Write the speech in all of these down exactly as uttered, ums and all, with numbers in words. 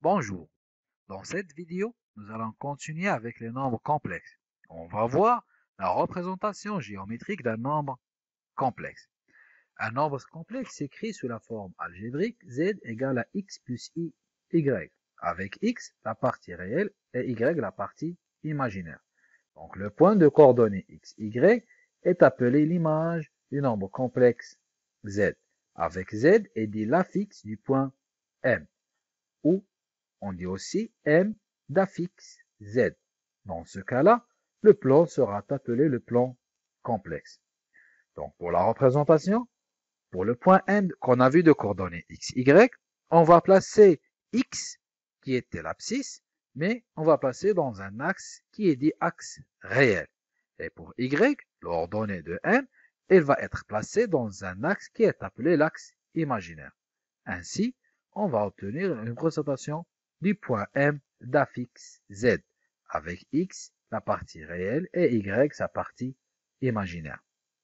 Bonjour, dans cette vidéo, nous allons continuer avec les nombres complexes. On va voir la représentation géométrique d'un nombre complexe. Un nombre complexe s'écrit sous la forme algébrique z égale à x plus i, y, avec x la partie réelle et y la partie imaginaire. Donc le point de coordonnées x, y est appelé l'image du nombre complexe z, avec z est dit l'affixe du point M, ou on dit aussi M d'affixe Z. Dans ce cas-là, le plan sera appelé le plan complexe. Donc, pour la représentation, pour le point M qu'on a vu de coordonnées x, y, on va placer x, qui était l'abscisse, mais on va placer dans un axe qui est dit axe réel. Et pour y, l'ordonnée de M, elle va être placée dans un axe qui est appelé l'axe imaginaire. Ainsi, on va obtenir une représentation du point M d'affixe Z, avec x la partie réelle et y sa partie imaginaire.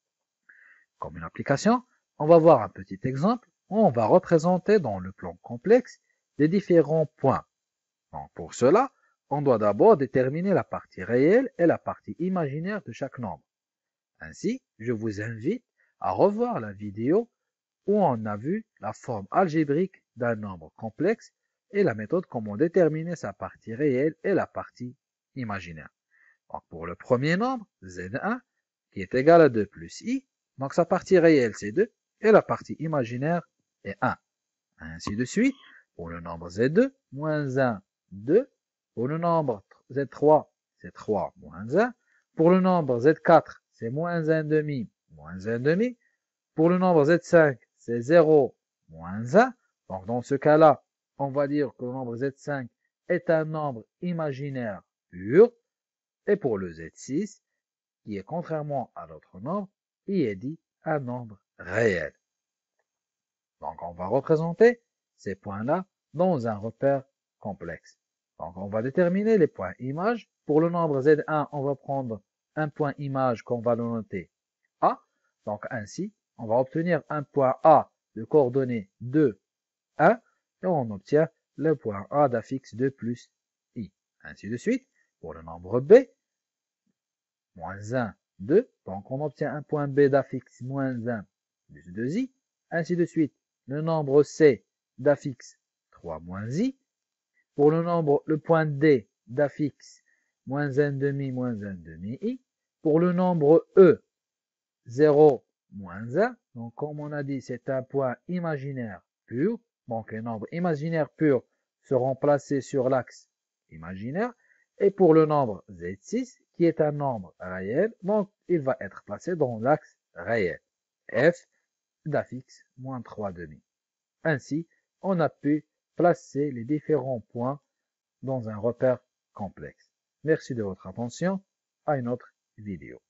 Comme une application, on va voir un petit exemple où on va représenter dans le plan complexe les différents points. Donc pour cela, on doit d'abord déterminer la partie réelle et la partie imaginaire de chaque nombre. Ainsi, je vous invite à revoir la vidéo où on a vu la forme algébrique d'un nombre complexe et la méthode comment déterminer sa partie réelle et la partie imaginaire. Donc pour le premier nombre, z un, qui est égal à deux plus i, donc sa partie réelle c'est deux et la partie imaginaire est un. Ainsi de suite, pour le nombre z deux, moins un, deux. Pour le nombre z trois, c'est trois moins un. Pour le nombre z quatre, c'est moins un demi, moins un demi. Pour le nombre z cinq, c'est zéro moins un. Donc dans ce cas-là, on va dire que le nombre z cinq est un nombre imaginaire pur. Et pour le z six, qui est contrairement à l'autre nombre, il est dit un nombre réel. Donc on va représenter ces points-là dans un repère complexe. Donc on va déterminer les points images. Pour le nombre z un, on va prendre un point image qu'on va le noter A. Donc ainsi, on va obtenir un point A de coordonnées deux, un, et on obtient le point A d'affixe deux plus i. Ainsi de suite, pour le nombre B, moins un, deux, donc on obtient un point B d'affixe moins un plus deux i. Ainsi de suite, le nombre C d'affixe trois moins i. Pour le nombre, le point D d'affixe moins un demi moins un demi i. Pour le nombre E, zéro moins un. Donc, comme on a dit, c'est un point imaginaire pur. Donc, les nombres imaginaires purs seront placés sur l'axe imaginaire. Et pour le nombre z six, qui est un nombre réel, donc il va être placé dans l'axe réel. F d'affixe moins trois demi. Ainsi, on a pu placer les différents points dans un repère complexe. Merci de votre attention. À une autre vidéo.